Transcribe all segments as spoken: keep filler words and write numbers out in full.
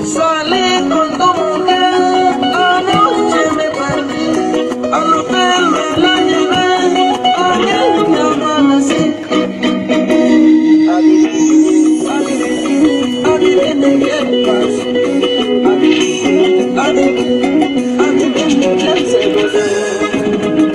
Salí con tu mujer, anoche me perdí, al hotel me la llevé, con él me amanecí. Adivine, adivine, adivine qué pasó, adivine, adivine, adivine quién se fue.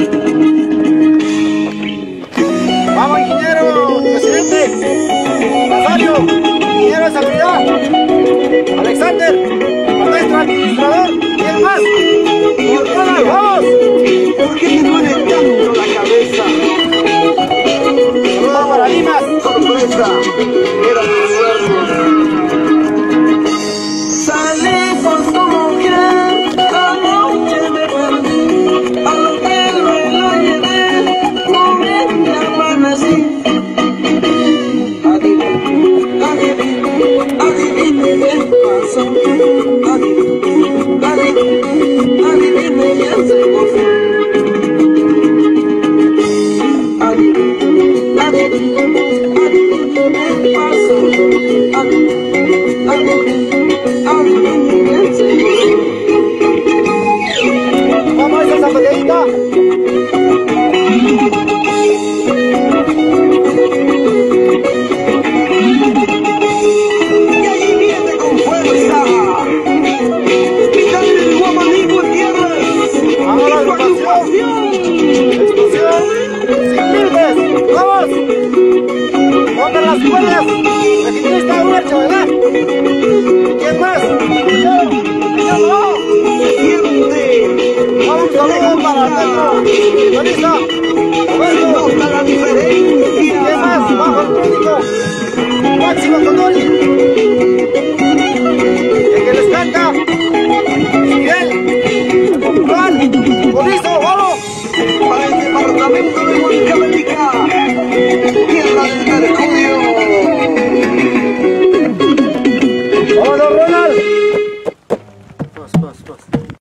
Vamos, ingeniero, presidente, Nazario, ingeniero de seguridad, Alexander, maestro administrador, ¿quién más? ¡Portada, vamos! ¿Por qué te duele tanto la cabeza? Saludos para Limas. Sorpresa, era tu suerte. Salí con tu mujer, anoche me perdí, al hotel me la llevé, con él me amanecí. Adivine, adivine, adivine qué pasó, adivine, adivine, adivine quién se gozó. Adivine, adivine, adivine qué pasó, adivine, adivine, adivine quién se gozó. Vamos a esa zapatillita. Y allí viene con fuerza, picando el guamanico en tierra, Vamos a la y con agrupación. agrupación. Explosión, sin límites, vamos. Pongan las cuerdas, registrista Huercho, ¿verdad? ¿Quién más? Yo, yo no. Siente, Vamos, saludos para Pedro, Luisa, se Roberto. nota la diferencia. ¿Quién más? Bajo el crónico, Máximo Tonori.